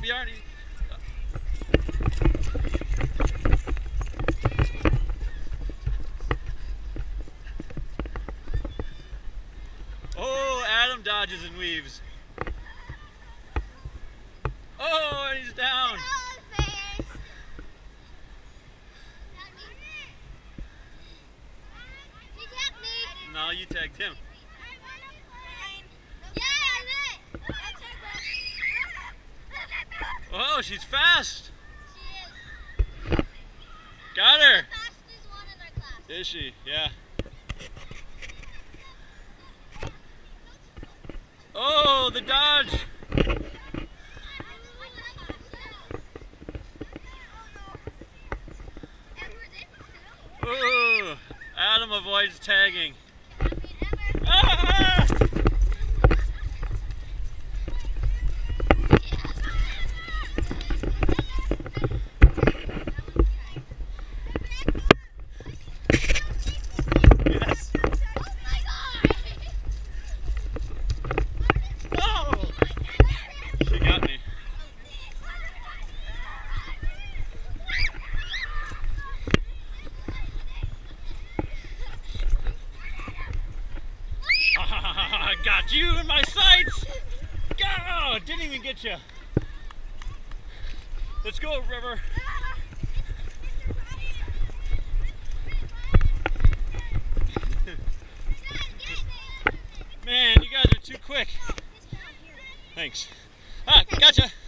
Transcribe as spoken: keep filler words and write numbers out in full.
you aren't. Oh, Adam dodges and weaves. Oh, and he's down. No, you tagged him. Oh, she's fast. She is. Got her. Fastest one in our class. Is she? Yeah. Oh, the dodge. Ooh, Adam avoids tagging. Ah! Yes. Oh! She got me. I got you in my sights! Oh, didn't even get you. Let's go, River. Man, you guys are too quick. Thanks. Ah, gotcha.